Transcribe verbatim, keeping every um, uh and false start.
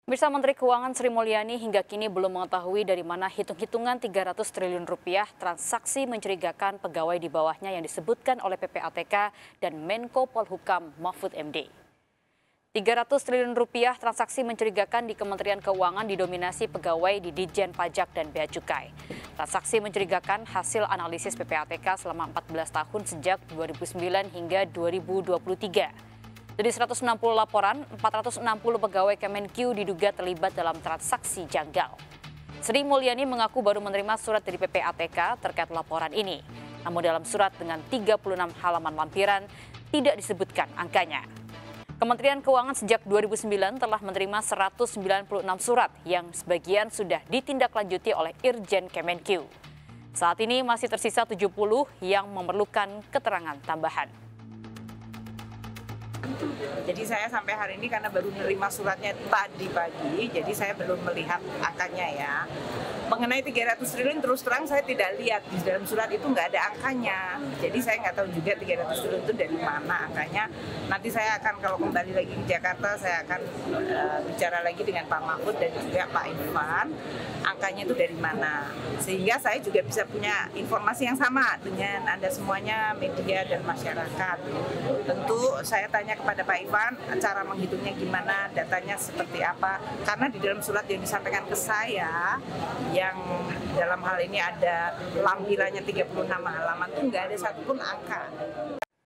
Pemirsa, Menteri Keuangan Sri Mulyani hingga kini belum mengetahui dari mana hitung-hitungan tiga ratus triliun rupiah transaksi mencurigakan pegawai di bawahnya yang disebutkan oleh P P A T K dan Menko Polhukam Mahfud M D. tiga ratus triliun rupiah transaksi mencurigakan di Kementerian Keuangan didominasi pegawai di Ditjen Pajak dan Bea Cukai. Transaksi mencurigakan hasil analisis P P A T K selama empat belas tahun sejak dua ribu sembilan hingga dua ribu dua puluh tiga. Dari seratus enam puluh laporan, empat ratus enam puluh pegawai Kemenkeu diduga terlibat dalam transaksi janggal. Sri Mulyani mengaku baru menerima surat dari P P A T K terkait laporan ini. Namun dalam surat dengan tiga puluh enam halaman lampiran tidak disebutkan angkanya. Kementerian Keuangan sejak dua ribu sembilan telah menerima seratus sembilan puluh enam surat yang sebagian sudah ditindaklanjuti oleh Irjen Kemenkeu. Saat ini masih tersisa tujuh puluh yang memerlukan keterangan tambahan. Jadi saya sampai hari ini karena baru menerima suratnya tadi pagi, jadi saya belum melihat angkanya ya. Mengenai tiga ratus triliun terus terang saya tidak lihat, di dalam surat itu nggak ada angkanya. Jadi saya nggak tahu juga tiga ratus triliun itu dari mana angkanya. Nanti saya akan kalau kembali lagi ke Jakarta, saya akan uh, bicara lagi dengan Pak Mahfud dan juga Pak Irfan, angkanya itu dari mana. Sehingga saya juga bisa punya informasi yang sama dengan Anda semuanya, media dan masyarakat. Tentu saya tanya kepada Pak Irfan, cara menghitungnya gimana, datanya seperti apa. Karena di dalam surat yang disampaikan ke saya, yang dalam hal ini ada lampirannya tiga puluh enam halaman itu nggak ada satupun angka.